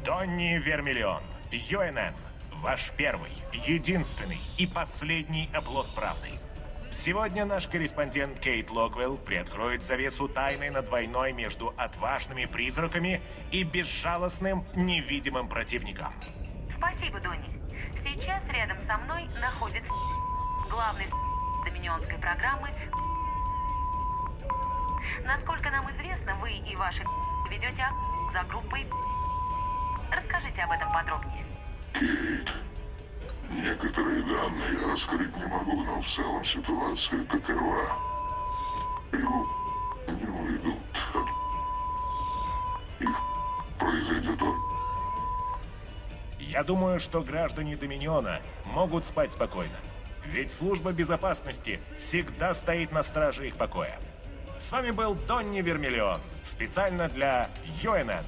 Донни Вермиллион, ЮНН, ваш первый, единственный и последний оплот правды. Сегодня наш корреспондент Кейт Локвелл приоткроет завесу тайны над войной между отважными призраками и безжалостным невидимым противником. Спасибо, Донни. Сейчас рядом со мной находится главный доминионской программы. Насколько нам известно, вы и ваши ведете за группой. Расскажите об этом подробнее. Кейт, некоторые данные я раскрыть не могу, но в целом ситуация такова. Его не уйдут от... И произойдет он. Я думаю, что граждане Доминиона могут спать спокойно. Ведь служба безопасности всегда стоит на страже их покоя. С вами был Донни Вермиллион, специально для ЮНН.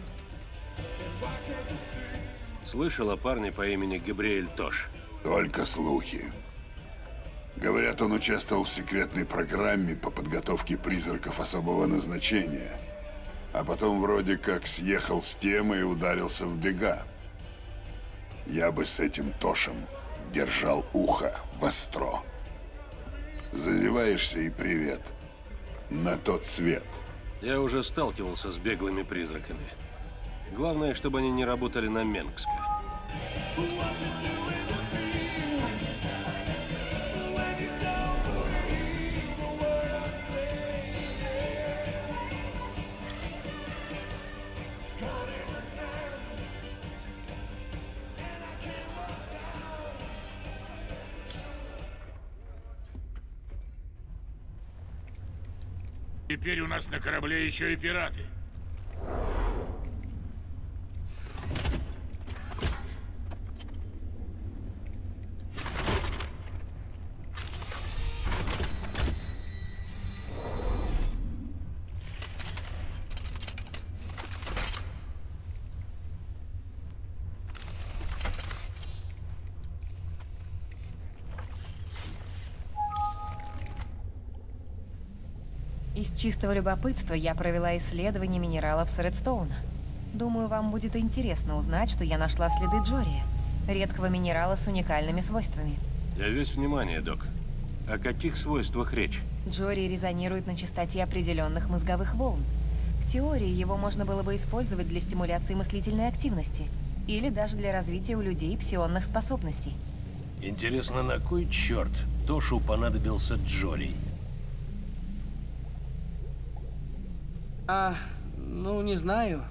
Слышал о парне по имени Габриэль Тош? Только слухи. Говорят, он участвовал в секретной программе по подготовке призраков особого назначения. А потом вроде как съехал с темы и ударился в бега. Я бы с этим Тошем держал ухо востро. Зазеваешься и привет. На тот свет. Я уже сталкивался с беглыми призраками. Главное, чтобы они не работали на Менгска. Теперь у нас на корабле еще и пираты. Из чистого любопытства я провела исследование минералов с Редстоуна. Думаю, вам будет интересно узнать, что я нашла следы Джория, редкого минерала с уникальными свойствами. Я весь внимание, док. О каких свойствах речь? Джорий резонирует на частоте определенных мозговых волн. В теории его можно было бы использовать для стимуляции мыслительной активности или даже для развития у людей псионных способностей. Интересно, на кой черт Тошу понадобился Джорий? Ну, не знаю.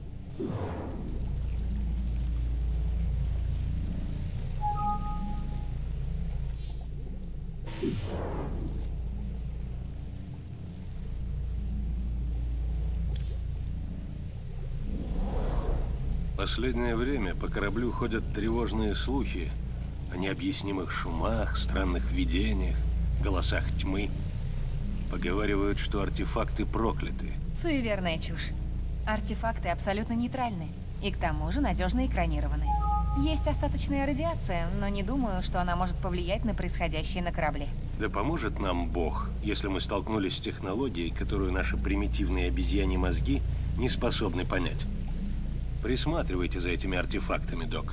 Последнее время по кораблю ходят тревожные слухи о необъяснимых шумах, странных видениях, голосах тьмы. Поговаривают, что артефакты прокляты. Суеверная чушь. Артефакты абсолютно нейтральны и к тому же надежно экранированы. Есть остаточная радиация, но не думаю, что она может повлиять на происходящее на корабле. Да поможет нам Бог, если мы столкнулись с технологией, которую наши примитивные обезьяньи мозги не способны понять. Присматривайте за этими артефактами, док.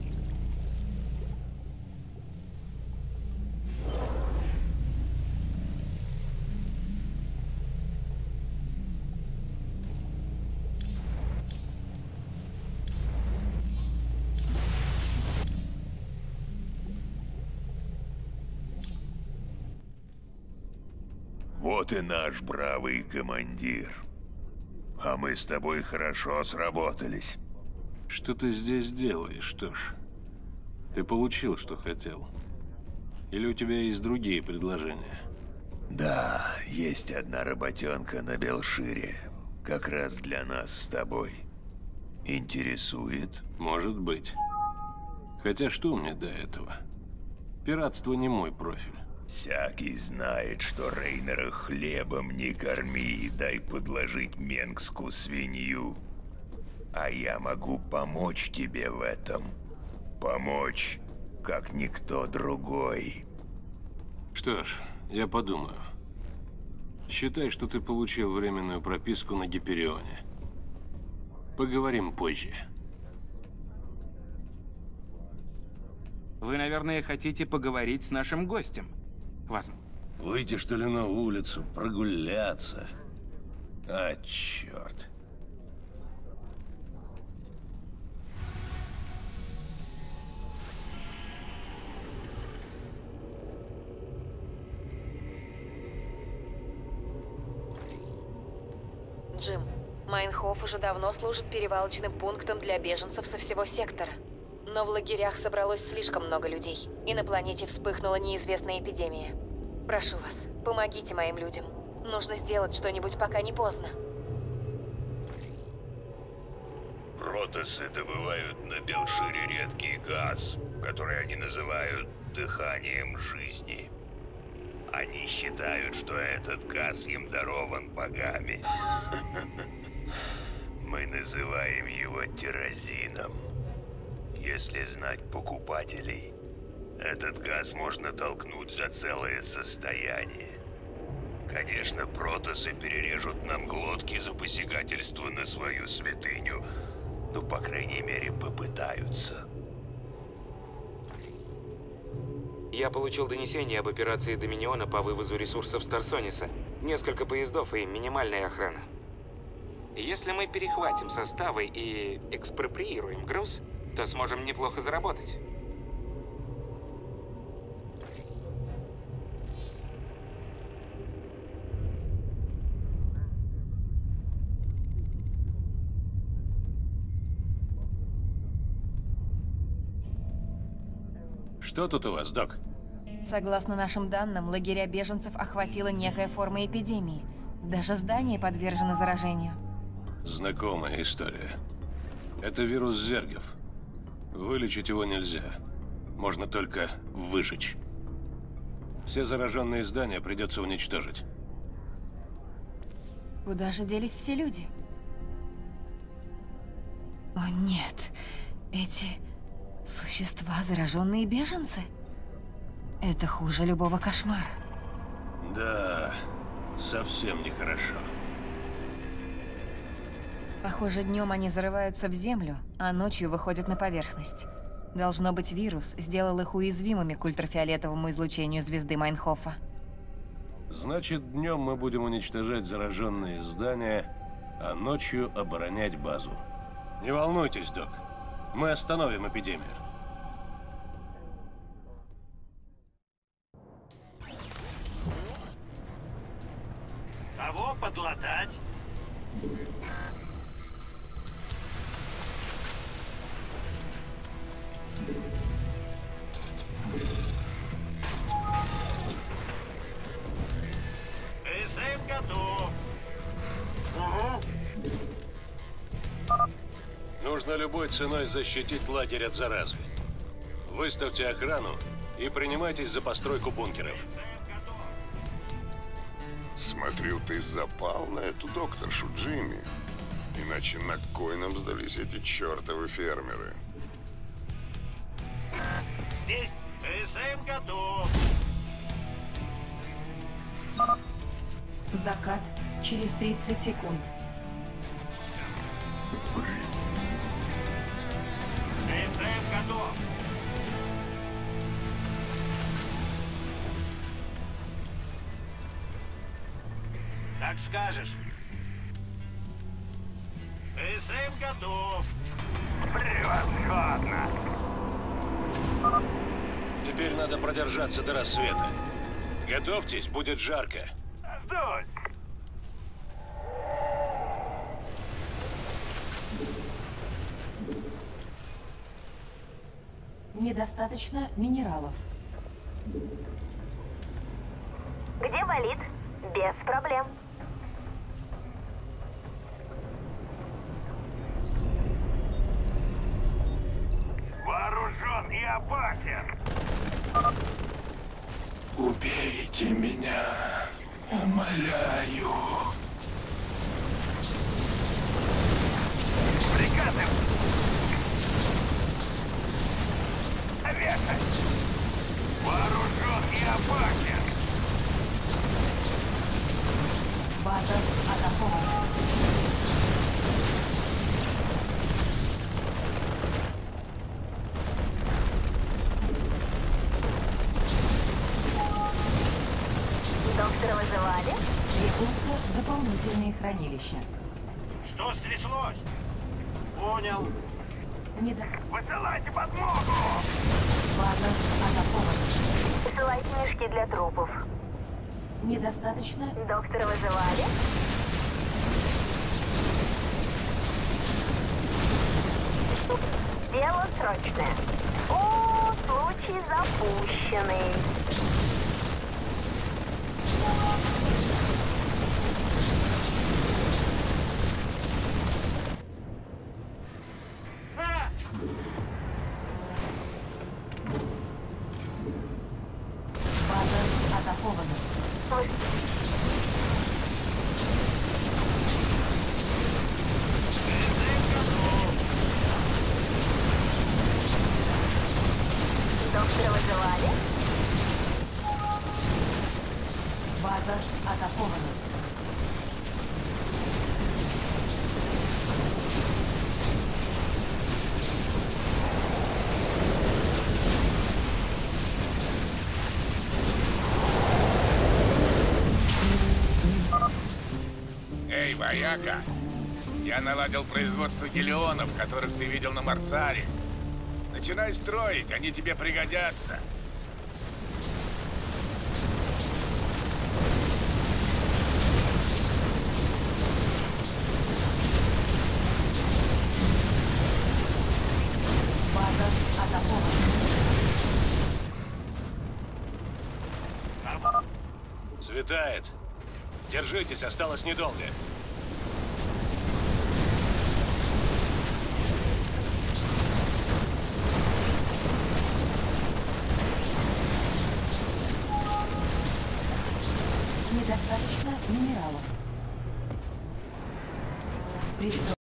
Вот и наш бравый командир. А мы с тобой хорошо сработались. Что ты здесь делаешь, Тош? Ты получил, что хотел? Или у тебя есть другие предложения? Да, есть одна работенка на Белшире. Как раз для нас с тобой. Интересует? Может быть. Хотя что мне до этого? Пиратство не мой профиль. Всякий знает, что Рейнера хлебом не корми, дай подложить менгску свинью. А я могу помочь тебе в этом. Помочь, как никто другой. Что ж, я подумаю. Считай, что ты получил временную прописку на Гиперионе. Поговорим позже. Вы, наверное, хотите поговорить с нашим гостем. Выйти, что ли, на улицу, прогуляться. А, черт. Джим, Майнхоф уже давно служит перевалочным пунктом для беженцев со всего сектора. Но в лагерях собралось слишком много людей, и на планете вспыхнула неизвестная эпидемия. Прошу вас, помогите моим людям. Нужно сделать что-нибудь, пока не поздно. Протоссы добывают на Белшире редкий газ, который они называют дыханием жизни. Они считают, что этот газ им дарован богами. Мы называем его тирозином. Если знать покупателей, этот газ можно толкнуть за целое состояние. Конечно, протоссы перережут нам глотки за посягательство на свою святыню, но, по крайней мере, попытаются. Я получил донесение об операции Доминиона по вывозу ресурсов Старсониса. Несколько поездов и минимальная охрана. Если мы перехватим составы и экспроприируем груз, то сможем неплохо заработать. Что тут у вас, док? Согласно нашим данным, лагеря беженцев охватила некая форма эпидемии. Даже здания подвержены заражению. Знакомая история. Это вирус зергов. Вылечить его нельзя. Можно только выжечь. Все зараженные здания придется уничтожить. Куда же делись все люди? О нет, эти существа зараженные беженцы? Это хуже любого кошмара. Да, совсем нехорошо. Похоже, днем они зарываются в землю, а ночью выходят на поверхность. Должно быть, вирус сделал их уязвимыми к ультрафиолетовому излучению звезды Майнхофа. Значит, днем мы будем уничтожать зараженные здания, а ночью оборонять базу. Не волнуйтесь, док. Мы остановим эпидемию. Кого подлатать? СМ готов. Угу. Нужно любой ценой защитить лагерь от заразы. Выставьте охрану и принимайтесь за постройку бункеров. Смотрю, ты запал на эту докторшу, Джимми. Иначе на кой нам сдались эти чертовы фермеры? Здесь СМ готов. Закат через 30 секунд. СМ готов. Как скажешь. СМ готов. Превосходно. Теперь надо продержаться до рассвета. Готовьтесь, будет жарко. Сдуть. Недостаточно минералов. Где болит? Без проблем. Вооружен и опасен. Убейте меня, умоляю. Приказы. Вешать. Вооружен и опасен. База атакована. Требуются дополнительные хранилища. Что стряслось? Понял. Высылайте подмогу! База атакована. Посылайте мешки для трупов. Недостаточно. Доктора вызывали? Дело срочное. О, случай запущенный. База атакована. Доктора вызывали? База атакована. Эй, вояка! Я наладил производство гелионов, которых ты видел на Марсаре. Начинай строить, они тебе пригодятся. База атакована. Светает. Держитесь, осталось недолго. Недостаточно минералов. Приступ.